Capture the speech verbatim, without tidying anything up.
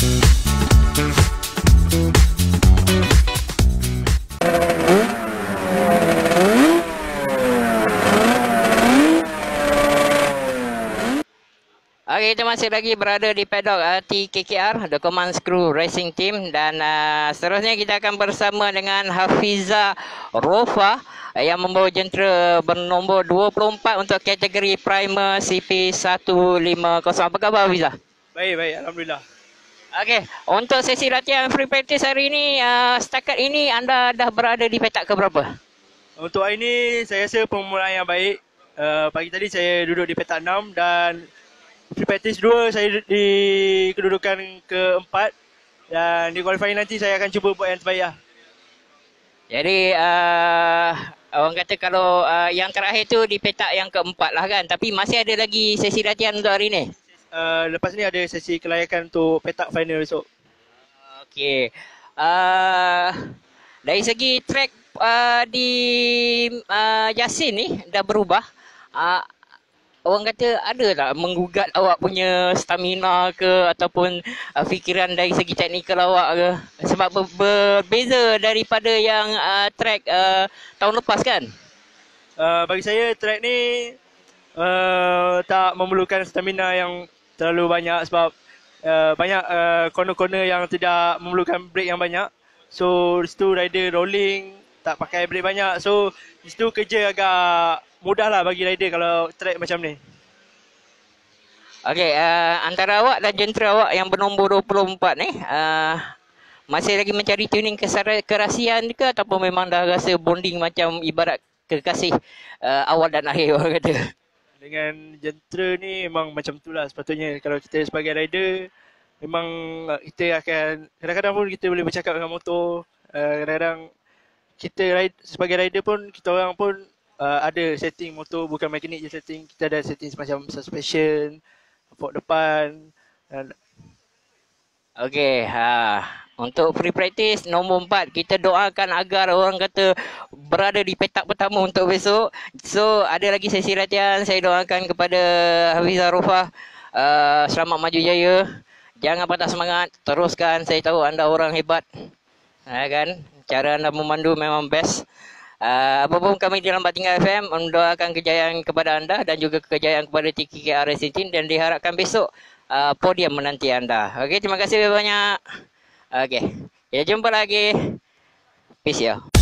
Okey, kita masih lagi berada di paddock uh, T K K R, The Command Crew Racing Team, dan uh, seterusnya kita akan bersama dengan Hafiza Rofa uh, yang membawa jentera bernombor dua puluh empat untuk kategori Primer C P seratus lima puluh. Apa khabar Hafiza? Baik, baik. Alhamdulillah. Okey, untuk sesi latihan free practice hari ini, uh, setakat ini anda dah berada di petak ke berapa? Untuk hari ini, saya rasa permulaan yang baik. Uh, pagi tadi saya duduk di petak enam dan free practice dua saya di kedudukan keempat, dan di qualifying nanti saya akan cuba buat yang terbaik lah. Jadi uh, orang kata kalau uh, yang terakhir tu di petak yang keempat lah kan, tapi masih ada lagi sesi latihan untuk hari ni. Uh, lepas ni ada sesi kelayakan untuk petak final esok. Okey. Uh, dari segi track uh, di uh, Yasin ni dah berubah. Uh, Orang kata ada tak menggugat awak punya stamina ke ataupun uh, fikiran dari segi teknikal awak ke? Sebab ber- berbeza daripada yang uh, track uh, tahun lepas kan? Uh, bagi saya track ni uh, tak memerlukan stamina yang terlalu banyak sebab uh, banyak uh, corner-corner yang tidak memerlukan brake yang banyak. So di situ rider rolling tak pakai brake banyak. So di situ kerja agak mudah lah bagi rider kalau track macam ni. Okey, uh, antara awak dan jentera awak yang bernombor dua puluh empat ni, uh, masih lagi mencari tuning kesara- kerasian ke ataupun memang dah rasa bonding macam ibarat kekasih uh, awal dan akhir orang kata? Dengan jentera ni memang macam tu lah sepatutnya. Kalau kita sebagai rider, memang kita akan, kadang-kadang pun kita boleh bercakap dengan motor. Uh, kadang-kadang kita ride, sebagai rider pun, kita orang pun Uh, ada setting motor, bukan mekanik je setting. Kita ada setting semacam suspension, fork depan. Dan Okey, ha. Untuk free practice nombor empat, kita doakan agar orang kata berada di petak pertama untuk besok. So, ada lagi sesi latihan. Saya doakan kepada Hafiza Rofa, uh, selamat maju jaya. Jangan patah semangat, teruskan. Saya tahu anda orang hebat. Ha, kan? Cara anda memandu memang best. Uh, apapun kami di Lambat Tinggal F M mendoakan kejayaan kepada anda dan juga kejayaan kepada T K K R Racing Team, dan diharapkan besok uh, podium menanti anda. Okey, terima kasih banyak. Okey, kita jumpa lagi. Peace ya.